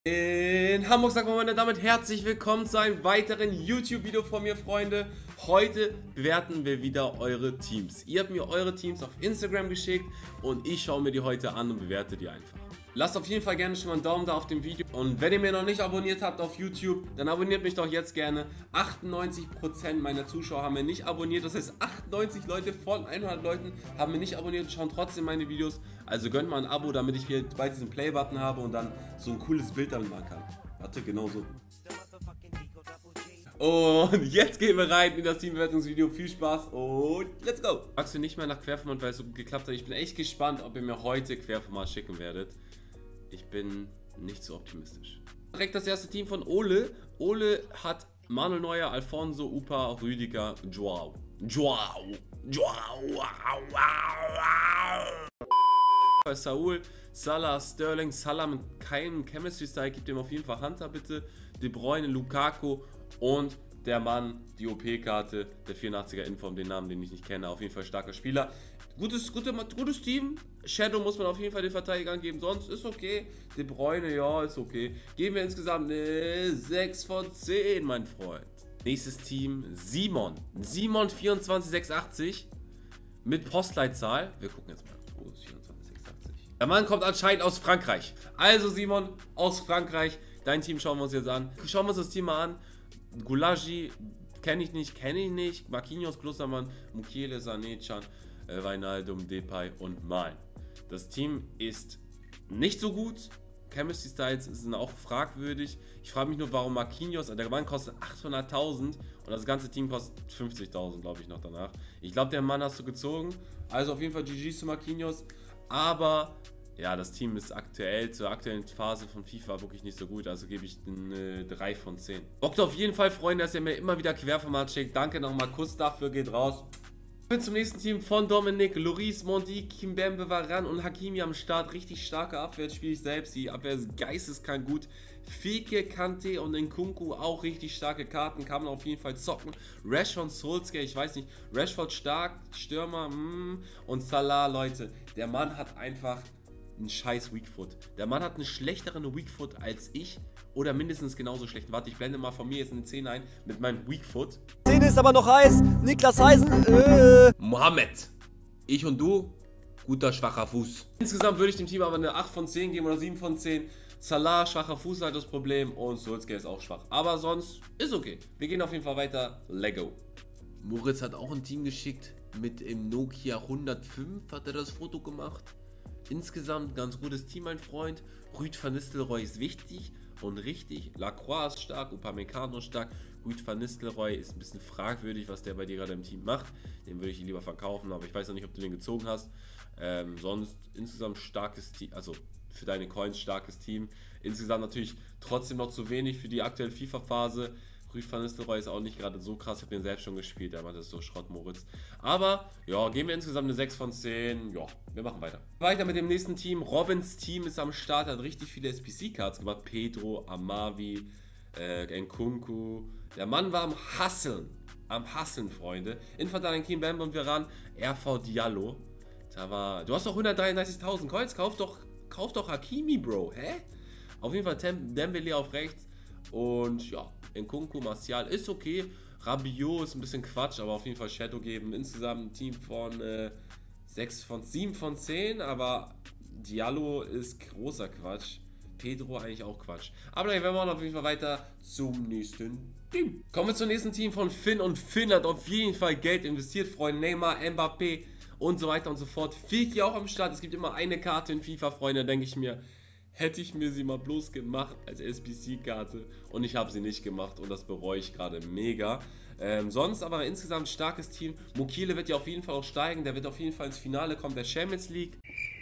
In Hamburg sagt man damit herzlich willkommen zu einem weiteren YouTube-Video von mir, Freunde. Heute bewerten wir wieder eure Teams. Ihr habt mir eure Teams auf Instagram geschickt und ich schaue mir die heute an und bewerte die einfach. Lasst auf jeden Fall gerne schon mal einen Daumen da auf dem Video und wenn ihr mir noch nicht abonniert habt auf YouTube, dann abonniert mich doch jetzt gerne. 98% meiner Zuschauer haben mir nicht abonniert, das heißt 98 Leute von 100 Leuten haben mir nicht abonniert und schauen trotzdem meine Videos. Also gönnt mal ein Abo, damit ich hier bald diesen Play-Button habe und dann so ein cooles Bild damit machen kann. Warte, genau so. Und jetzt gehen wir rein in das Teambewertungsvideo. Viel Spaß und let's go! Fragst du nicht mehr nach Querformat, weil es so gut geklappt hat. Ich bin echt gespannt, ob ihr mir heute Querformat schicken werdet. Ich bin nicht so optimistisch. Direkt das erste Team von Ole. Ole hat Manuel Neuer, Alfonso, Upa, Rüdiger, Joao. Saul, Salah, Sterling, Salah mit keinem Chemistry-Style, gibt ihm auf jeden Fall Hunter bitte. De Bruyne, Lukaku und der Mann, die OP-Karte, der 84er Inform, den Namen, den ich nicht kenne, auf jeden Fall starker Spieler. Gutes Team. Shadow muss man auf jeden Fall den Verteidiger angeben, sonst ist okay. De Bruyne, ja, ist okay. Geben wir insgesamt eine 6 von 10, mein Freund. Nächstes Team, Simon. Simon 24680 mit Postleitzahl. Wir gucken jetzt mal. Wo ist 24680? Der Mann kommt anscheinend aus Frankreich. Also Simon, aus Frankreich. Dein Team schauen wir uns jetzt an. Schauen wir uns das Team mal an. Gulagi, kenne ich nicht. Marquinhos, Klostermann, Mukiele, Sané, Can, Wijnaldum, Depay und Malen. Das Team ist nicht so gut. Chemistry Styles sind auch fragwürdig. Ich frage mich nur, warum Marquinhos, der Mann kostet 800.000 und das ganze Team kostet 50.000, glaube ich, noch danach. Ich glaube, der Mann hast du gezogen. Also auf jeden Fall GG's zu Marquinhos. Aber ja, das Team ist aktuell, zur aktuellen Phase von FIFA wirklich nicht so gut, also gebe ich eine 3 von 10. Bockt auf jeden Fall, Freunde, dass ihr mir immer wieder Querformat schickt. Danke nochmal, Kuss dafür, geht raus. Wir zum nächsten Team von Dominik, Loris, Mondi, Kimpembe, Varane und Hakimi am Start. Richtig starke Abwehr, spiele ich selbst. Die Abwehr ist geisteskrank gut. Fike, Kante und Nkunku auch richtig starke Karten. Kann man auf jeden Fall zocken. Rashford, Solskjaer, ich weiß nicht. Rashford stark, Stürmer, und Salah, Leute. Der Mann hat einfach einen scheiß Weakfoot. Der Mann hat einen schlechteren Weakfoot als ich oder mindestens genauso schlecht. Warte, ich blende mal von mir jetzt eine 10 ein mit meinem Weakfoot. 10 ist aber noch heiß. Niklas Heisen. Mohammed. Ich und du, guter schwacher Fuß. Insgesamt würde ich dem Team aber eine 8 von 10 geben oder 7 von 10. Salah, schwacher Fuß halt das Problem und Solskjaer ist auch schwach. Aber sonst ist okay. Wir gehen auf jeden Fall weiter. Lego. Moritz hat auch ein Team geschickt mit dem Nokia 105. Hat er das Foto gemacht. Insgesamt ganz gutes Team, mein Freund. Ruud van Nistelrooy ist wichtig und richtig. Lacroix ist stark, Upamecano ist stark. Ruud van Nistelrooy ist ein bisschen fragwürdig, was der bei dir gerade im Team macht. Den würde ich lieber verkaufen, aber ich weiß noch nicht, ob du den gezogen hast. Sonst insgesamt starkes Team, also für deine Coins starkes Team. Insgesamt natürlich trotzdem noch zu wenig für die aktuelle FIFA-Phase. Ruud van Nistelrooy ist auch nicht gerade so krass, ich habe den selbst schon gespielt, der macht das so Schrott, Moritz. Aber, ja, geben wir insgesamt eine 6 von 10, ja, wir machen weiter. Weiter mit dem nächsten Team, Robins Team ist am Start, hat richtig viele SPC-Cards gemacht, Pedro, Amavi, Nkunku, der Mann war am Hasseln, Freunde. Innenverteidiger Kimpembe und Varane, RV Diallo, du hast doch 133.000 Coins, kauf doch Hakimi, Bro, hä? Auf jeden Fall Dembele auf rechts und ja, Nkunku, Martial ist okay. Rabiot ist ein bisschen Quatsch, aber auf jeden Fall Shadow geben. Insgesamt ein Team von 7 von 10, aber Diallo ist großer Quatsch. Pedro eigentlich auch Quatsch. Aber dann werden wir auf jeden Fall weiter zum nächsten Team. Kommen wir zum nächsten Team von Finn und Finn hat auf jeden Fall Geld investiert, Freunde. Neymar, Mbappé und so weiter und so fort. Fiki auch am Start. Es gibt immer eine Karte in FIFA, Freunde, denke ich mir. Hätte ich mir sie mal bloß gemacht als SBC-Karte und ich habe sie nicht gemacht und das bereue ich gerade mega. Sonst aber insgesamt starkes Team. Mukiele wird ja auf jeden Fall auch steigen, der wird auf jeden Fall ins Finale kommen der Champions League.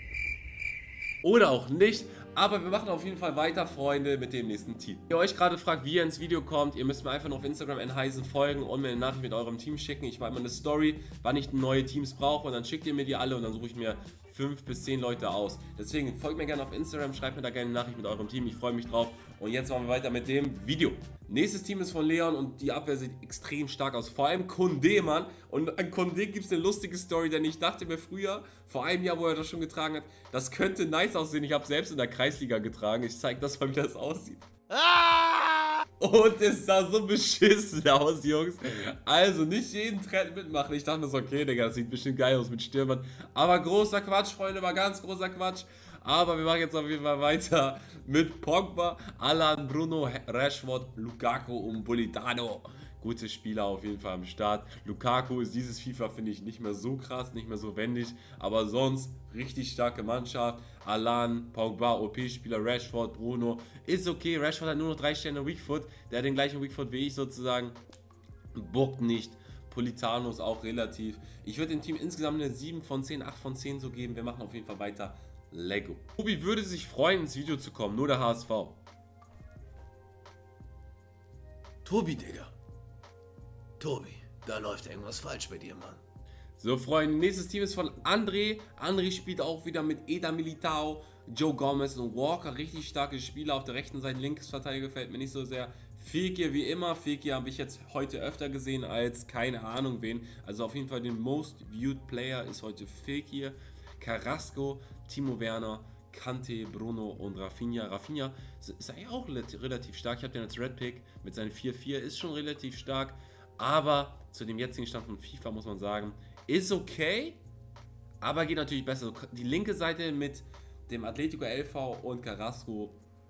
Oder auch nicht, aber wir machen auf jeden Fall weiter, Freunde, mit dem nächsten Team. Wenn ihr euch gerade fragt, wie ihr ins Video kommt, ihr müsst mir einfach nur auf Instagram @heisen folgen und mir eine Nachricht mit eurem Team schicken. Ich mache immer eine Story, wann ich neue Teams brauche und dann schickt ihr mir die alle und dann suche ich mir 5 bis 10 Leute aus. Deswegen folgt mir gerne auf Instagram, schreibt mir da gerne eine Nachricht mit eurem Team. Ich freue mich drauf. Und jetzt machen wir weiter mit dem Video. Nächstes Team ist von Leon und die Abwehr sieht extrem stark aus. Vor allem Koundé, Mann. Und an Koundé gibt es eine lustige Story, denn ich dachte mir früher, vor einem Jahr, wo er das schon getragen hat, das könnte nice aussehen. Ich habe selbst in der Kreisliga getragen. Ich zeige das mal, wie das aussieht. Und es sah so beschissen aus, Jungs. Also nicht jeden Trend mitmachen. Ich dachte mir so, okay, Digga, das sieht bestimmt geil aus mit Stürmern. Aber großer Quatsch, Freunde, war ganz großer Quatsch. Aber wir machen jetzt auf jeden Fall weiter mit Pogba, Alan, Bruno, Rashford, Lukaku und Politano. Gute Spieler auf jeden Fall am Start. Lukaku ist dieses FIFA, finde ich, nicht mehr so krass, nicht mehr so wendig. Aber sonst richtig starke Mannschaft. Alan, Pogba, OP-Spieler, Rashford, Bruno. Ist okay, Rashford hat nur noch 3 Sterne Weakfoot. Der hat den gleichen Weakfoot wie ich sozusagen. Bockt nicht. Politano ist auch relativ. Ich würde dem Team insgesamt eine 7 von 10, 8 von 10 so geben. Wir machen auf jeden Fall weiter. Lego. Tobi würde sich freuen, ins Video zu kommen. Nur der HSV. Tobi, Digga. Tobi, da läuft irgendwas falsch bei dir, Mann. So, Freunde, nächstes Team ist von André. André spielt auch wieder mit Eder Militao, Joe Gomez und Walker. Richtig starke Spieler. Auf der rechten Seite linkes Verteidiger gefällt mir nicht so sehr. Fekir wie immer. Fekir habe ich jetzt heute öfter gesehen als keine Ahnung wen. Also auf jeden Fall den most viewed Player ist heute Fekir. Carrasco, Timo Werner, Kante, Bruno und Rafinha. Rafinha ist eigentlich auch relativ stark. Ich habe den als Red Pick mit seinen 4-4. Ist schon relativ stark. Aber zu dem jetzigen Stand von FIFA muss man sagen, ist okay, aber geht natürlich besser. Die linke Seite mit dem Atletico LV und Carrasco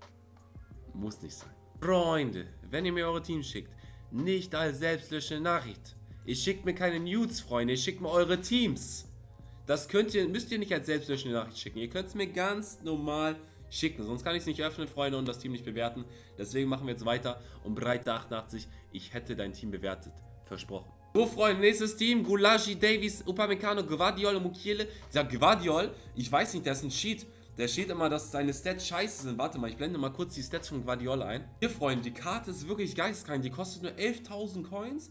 muss nicht sein. Freunde, wenn ihr mir eure Teams schickt, nicht als selbstlöschende Nachricht. Ihr schickt mir keine Nudes, Freunde, ihr schickt mir eure Teams. Das müsst ihr nicht als selbstlöschende Nachricht schicken. Ihr könnt es mir ganz normal schicken, sonst kann ich es nicht öffnen, Freunde, und das Team nicht bewerten. Deswegen machen wir jetzt weiter und Breite 88, ich hätte dein Team bewertet. Versprochen. So, Freunde, nächstes Team. Gulagi, Davies, Upamecano, Gvardiol und Mukiele. Dieser Gvardiol, ich weiß nicht, der ist ein Cheat. Der steht immer, dass seine Stats scheiße sind. Warte mal, ich blende mal kurz die Stats von Gvardiol ein. Hier, Freunde, die Karte ist wirklich geisteskrank. Die kostet nur 11.000 Coins,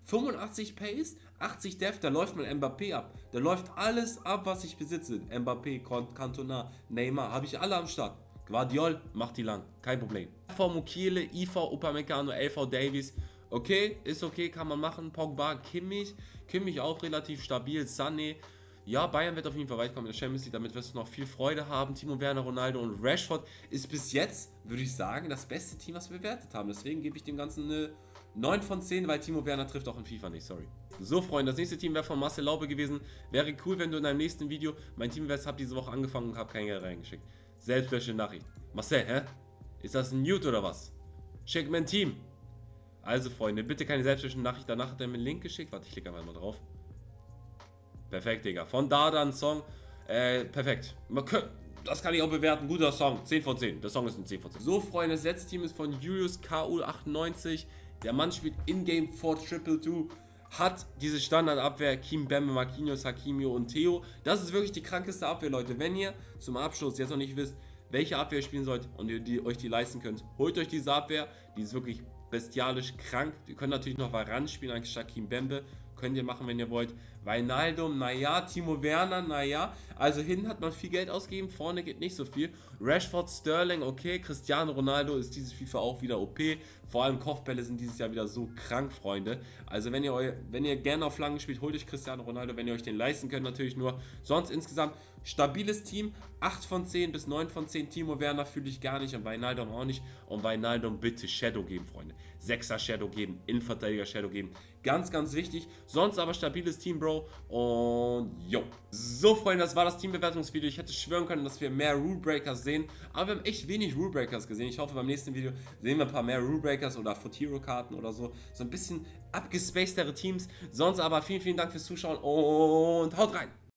85 Pace, 80 Def. Da läuft mein Mbappé ab. Da läuft alles ab, was ich besitze. Mbappé, Cantona, Neymar, habe ich alle am Start. Gvardiol, macht die lang. Kein Problem. IV Mukiele, IV Upamecano, LV Davies. Okay, ist okay, kann man machen. Pogba, Kimmich auch relativ stabil. Sané, ja, Bayern wird auf jeden Fall weit kommen in der Champions League, damit wirst du noch viel Freude haben. Timo Werner, Ronaldo und Rashford ist bis jetzt, würde ich sagen, das beste Team, was wir bewertet haben. Deswegen gebe ich dem Ganzen eine 9 von 10, weil Timo Werner trifft auch in FIFA nicht, sorry. So, Freunde, das nächste Team wäre von Marcel Laube gewesen. Wäre cool, wenn du in deinem nächsten Video, mein Team habe diese Woche angefangen und habe kein Geld reingeschickt. Selbstlöschende Nachricht. Marcel, hä? Ist das ein Nude oder was? Schick mir ein Team. Also, Freunde, bitte keine selbstlöschende Nachricht. Danach hat er mir einen Link geschickt. Warte, ich klicke einfach mal drauf. Perfekt, Digga. Von da dann Song. Perfekt. Das kann ich auch bewerten. Guter Song. 10 von 10. Der Song ist ein 10 von 10. So, Freunde, das letzte Team ist von Julius KU98. Der Mann spielt in-game 4-2-2. Hat diese Standardabwehr Kimpembe, Marquinhos, Hakimi und Theo. Das ist wirklich die krankeste Abwehr, Leute. Wenn ihr zum Abschluss jetzt noch nicht wisst, welche Abwehr ihr spielen sollt und ihr euch die leisten könnt, holt euch diese Abwehr. Die ist wirklich bestialisch krank. Ihr könnt natürlich noch Varane spielen, anstatt Kimpembe. Könnt ihr machen, wenn ihr wollt. Wijnaldum, naja. Timo Werner, naja. Also hinten hat man viel Geld ausgegeben, vorne geht nicht so viel. Rashford, Sterling, okay. Cristiano Ronaldo ist dieses FIFA auch wieder OP. Vor allem Kopfbälle sind dieses Jahr wieder so krank, Freunde. Also wenn ihr gerne auf Flanken spielt, holt euch Cristiano Ronaldo, wenn ihr euch den leisten könnt natürlich nur. Sonst insgesamt stabiles Team, 8 von 10 bis 9 von 10. Timo Werner fühle ich gar nicht und Wijnaldum auch nicht. Und Wijnaldum bitte Shadow geben, Freunde. 6er Shadow geben, Innenverteidiger Shadow geben. Ganz, ganz wichtig. Sonst aber stabiles Team, Bro. Und jo. So, Freunde, das war das Teambewertungsvideo. Ich hätte schwören können, dass wir mehr Rule Breakers sehen. Aber wir haben echt wenig Rule Breakers gesehen. Ich hoffe, beim nächsten Video sehen wir ein paar mehr Rule Breakers oder Fotiro-Karten oder so. So ein bisschen abgespacedere Teams. Sonst aber vielen, vielen Dank fürs Zuschauen und haut rein.